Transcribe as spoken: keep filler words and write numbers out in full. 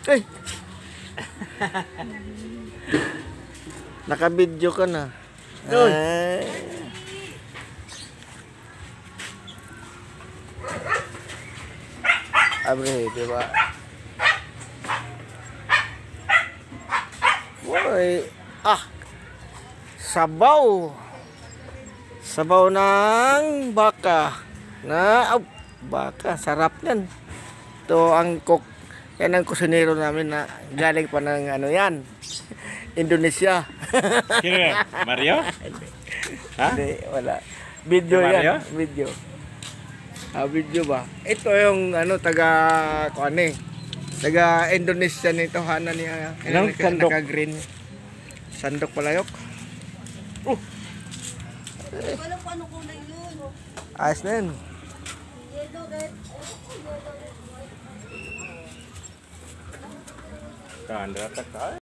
Ay. Naka-video ka na. Ay. Abre, diba? Boy, ah. Sabaw. Sabaw ng baka. Na, oh, baka, sarap yan. Ito ang cook. Yan ang kusinero namin na galing pa ng ano yan. Indonesia. Sino yan? Mario? Ha? Hindi, wala. Video Si Mario? yan. Video. Ah, video ba? Ito yung ano, taga, kung ano eh. Taga Indonesia nito. Hana niya. Anong sandok? Naka-green. Sandok palayok. Oh! Wala po ano kulay yun. Ayos na yun. Yellow, red. Kandra, tak